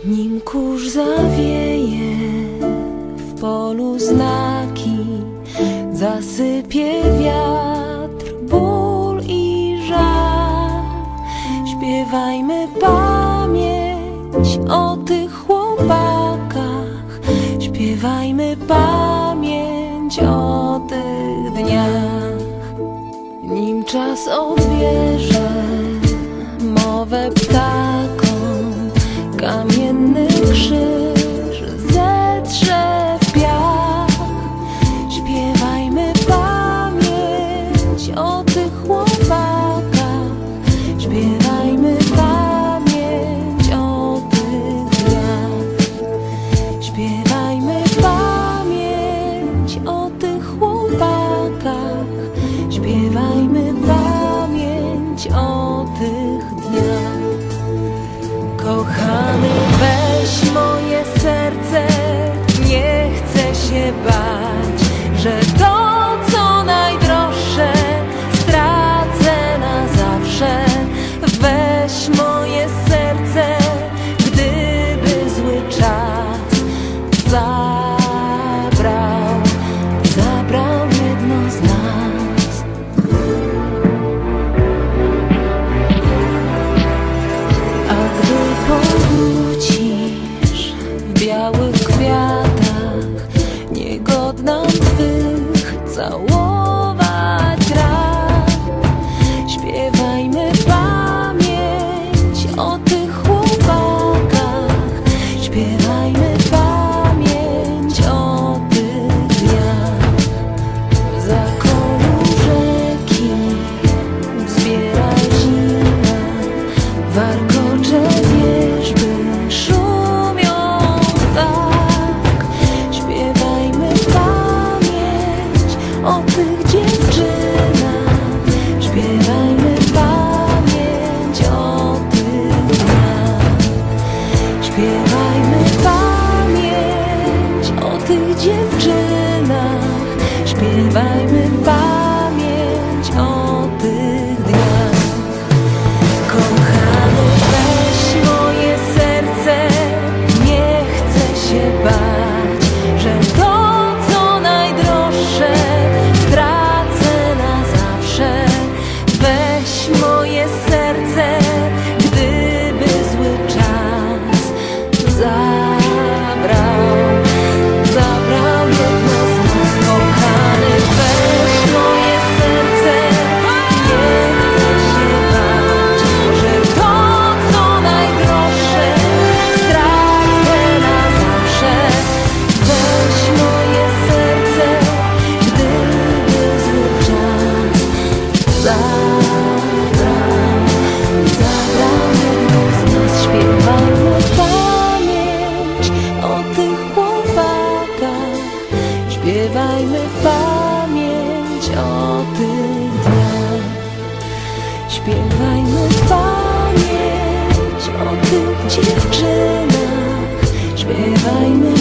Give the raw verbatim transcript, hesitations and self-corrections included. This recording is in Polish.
Nim kurz zawieje, w polu znaki, zasypie wiatr, ból i żal. Śpiewajmy pamięć o tych chłopakach, śpiewajmy pamięć o tych dniach. Nim czas odbierze mowę ptakom, kamienny krzyż zetrze w piach. Śpiewajmy pamięć o tych chłopakach, śpiewajmy pamięć o tych dniach. Śpiewajmy pamięć o tych chłopakach, śpiewajmy pamięć o tych dniach. Kochany, weź moje serce, nie chcę się bać, że to, co najdroższe, stracę na zawsze. Weź moje serce, gdyby zły czas zabrał, zabrał jedno z nas. A gdy powrócisz w białych kwiatach, niegodna twych całować rąk, śpiewajmy pamięć o tych chłopakach, śpiewajmy pamięć o tych dniach. Za koło rzeki zbieraj zimę, warkocze wierzby szumią tak. Śpiewajmy pamięć o tych dziewczynach, śpiewajmy pamięć o tych dniach. Śpiewajmy pamięć o tych dziewczynach, śpiewajmy pamięć o tych dniach. Kochany, weź moje serce, nie chcę się bać, że to, co najdroższe, stracę na zawsze. Weź moje serce, gdyby zły czas zabrał, zabrał jedno z nas. Kochany, weź moje serce, nie chcę się bać, że to, co najdroższe, stracę na zawsze. Weź moje serce, gdyby zły czas zabrał, zabrał jedno z nas. Śpiewajmy pamięć o tych chłopakach, śpiewajmy pamięć o tych dniach. Śpiewajmy pamięć o tych dziewczynach, śpiewajmy